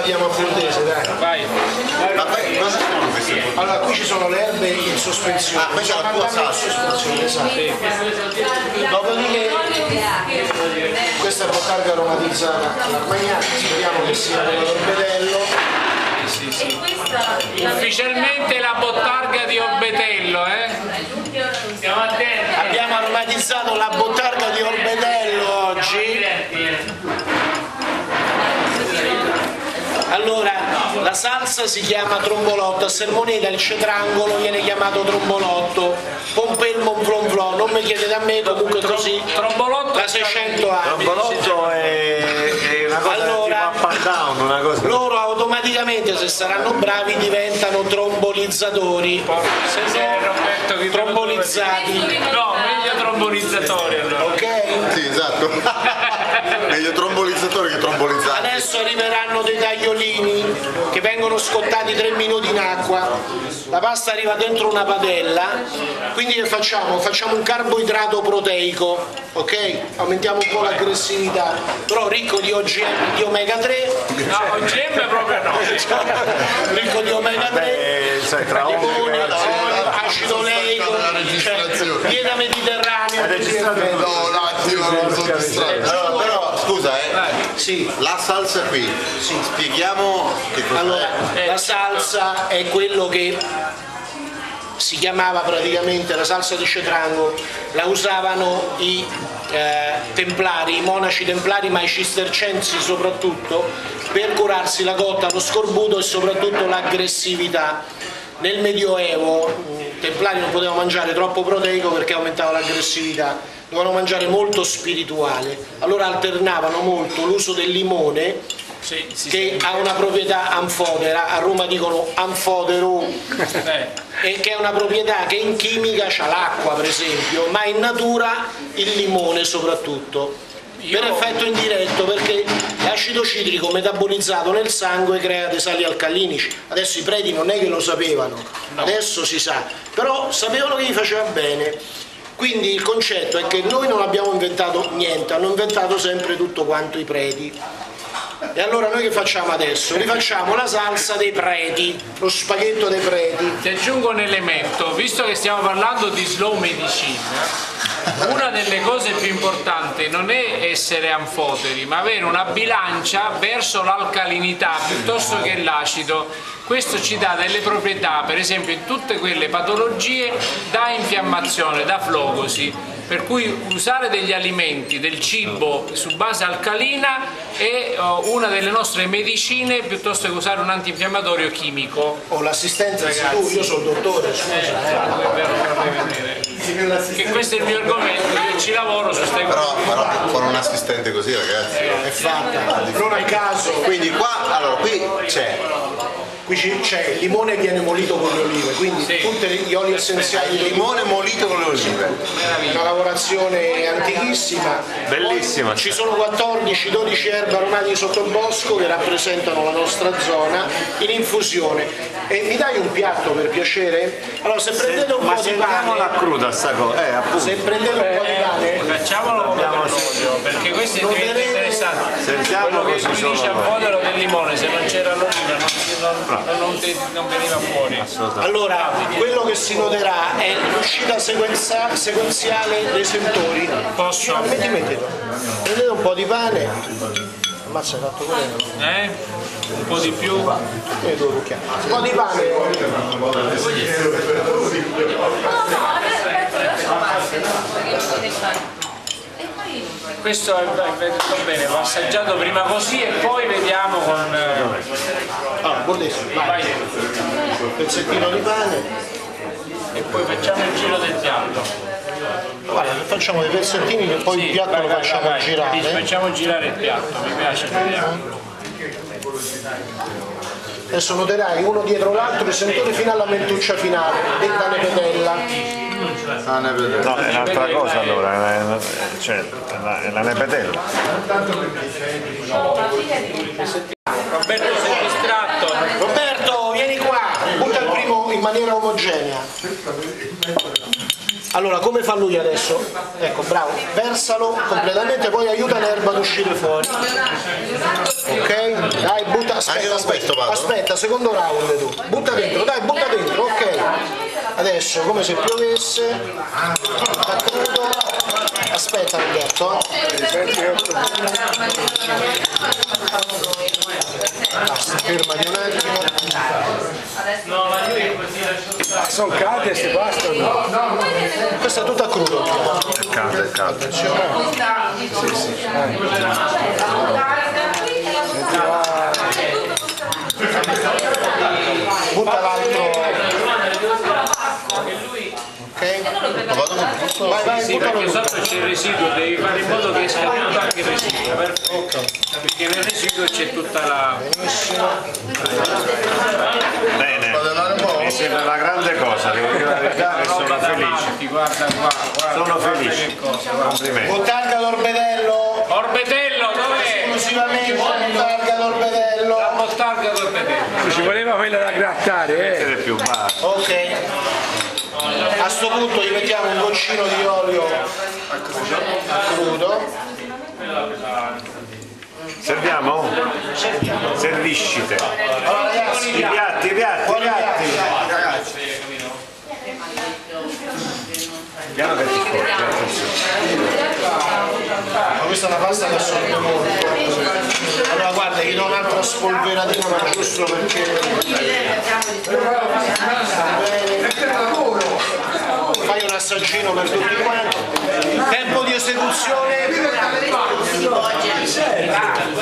diamo a Pugliese, dai. Vai. Ma poi cosa sono queste? Allora, qui ci sono le erbe in sospensione. Ah, questa è la tua salsa. Esatto. Dopodiché, questa è bottarga aromatizzata all'armagnac, speriamo che sia quella d'Orbetello. Sì. Ufficialmente la bottarga di Orbetello, Stiamo attenti. Abbiamo aromatizzato la bottarga di Orbetello oggi. Allora, la salsa si chiama trombolotto, a Sermoneta il cetrangolo viene chiamato trombolotto, Pompelmo flonflon, non mi chiedete a me, comunque così, Trombolotto da 600 anni. Trombolotto è una cosa Allora, tipo up and down, una cosa. Loro automaticamente, se saranno bravi, diventano trombolizzatori, se no trombolizzati, No, meglio trombolizzatori allora. ok? Sì, esatto. Meglio trombolizzatori che trombolizzati. Adesso arriveranno dei tagliolini che vengono scottati 3 minuti in acqua, la pasta arriva dentro una padella, quindi che facciamo? Facciamo un carboidrato proteico, ok? Aumentiamo un po' l'aggressività, però ricco di OGM, di omega 3, No, OGM proprio no. ricco di omega 3, Sai, tra limone, olio, acido oleico, cioè, dieta mediterranea. No, un attimo, non sono distratto. Però, scusa, Sì. la salsa qui, spieghiamo che cos'è. Allora, la salsa è quello che si chiamava praticamente la salsa di cetrango, la usavano i templari, i monaci templari, ma i cistercensi soprattutto, per curarsi la cotta, lo scorbuto e soprattutto l'aggressività. Nel Medioevo i templari non potevano mangiare troppo proteico perché aumentava l'aggressività, dovevano mangiare molto spirituale, allora alternavano molto l'uso del limone, che ha una proprietà anfodera, a Roma dicono anfodero, e che è una proprietà che in chimica c'ha l'acqua per esempio, ma in natura il limone soprattutto. Per effetto indiretto, perché l'acido citrico metabolizzato nel sangue crea dei sali alcalinici. Adesso i preti non è che lo sapevano, adesso si sa, però sapevano che gli faceva bene. Quindi il concetto è che noi non abbiamo inventato niente, hanno inventato sempre tutto quanto i preti. E allora noi che facciamo adesso? Rifacciamo la salsa dei preti, lo spaghetto dei preti. Ti aggiungo un elemento, visto che stiamo parlando di slow medicine, una delle cose più importanti non è essere anfoderi, ma avere una bilancia verso l'alcalinità piuttosto che l'acido. Questo ci dà delle proprietà, per esempio in tutte quelle patologie da infiammazione, da flogosi. Per cui usare degli alimenti, del cibo su base alcalina è una delle nostre medicine piuttosto che usare un antinfiammatorio chimico. O l'assistenza, io sono il dottore, scusa. Che questo è il mio argomento, io ci lavoro su queste cose. Però con un assistente così, ragazzi, È fatta, non a caso. quindi qua, allora, qui c'è Qui c'è il limone viene molito con le olive, quindi tutti gli oli essenziali il di limone molito con le olive. una lavorazione antichissima. Bellissima. Ci sono 14-12 erbe aromatiche sottobosco che rappresentano la nostra zona in infusione. E mi dai un piatto per piacere? Allora se prendete un po' di pane, cruda sta cosa, appunto. se prendete un po' di pane, Facciamolo con l'olio, perché questo è diventa interessante. Sentiamo Quello che così tu dici solo. a fodero del limone, se non c'era l'oliva non veniva fuori. allora quello che si noterà è l'uscita sequenziale dei sentori. Posso? Mettilo. Prendete un po' di pane, ammazza, hai fatto quello. Un po' di più. Un po' di pane. Questo va bene, va assaggiato prima così e poi vediamo con... Allora, buonissimo, vai. Pezzettino di pane. e poi facciamo il giro del piatto. Guarda, facciamo dei pezzettini che poi il piatto lo facciamo girare. Facciamo girare il piatto, mi piace l'idea. Adesso noterai uno dietro l'altro il sentore fino alla mentuccia finale, detta nepetella. No, è un'altra cosa allora, cioè è la nepetella. Roberto, sei distratto? Roberto, vieni qua, butta il primo in maniera omogenea. Allora, come fa lui adesso? Ecco, bravo, versalo completamente, poi aiuta l'erba ad uscire fuori. Ok? Dai, butta, aspetta, secondo round tu. Butta dentro, dai, butta dentro, ok. Adesso, come se piovesse, da crudo. Aspetta Roberto. Basta, fermati un attimo. Sono calde e si bastano. Questa è tutta crudo. È caldo, è caldo. Butta l'altro. Ok? Vai, Sì, buttalo perché tu. sotto c'è il residuo, devi fare in modo che esca tutto anche il residuo, perfetto. Perché nel residuo c'è tutta la... Bene, mi sembra una grande cosa, devo dire la verità che sono felice. Guarda qua, guarda. Sono felice. Che cosa, guarda. Complimenti. Bottarga d'Orbedello. Orbetello, dov'è? Esclusivamente Bottarga d'Orbedello. La bottarga d'Orbetello. Ci voleva quella da grattare, Mettere più basso. Ok. A sto punto gli mettiamo un goccino di olio a crudo. Serviamo? Serviscite. Allora ragazzi, I piatti. Piano che ti sporchi, ma questa è una pasta che assorbe molto. Allora guarda, gli do un'altra spolveratina, ma giusto perché... Fai un assaggino per tutti quanti. Tempo di esecuzione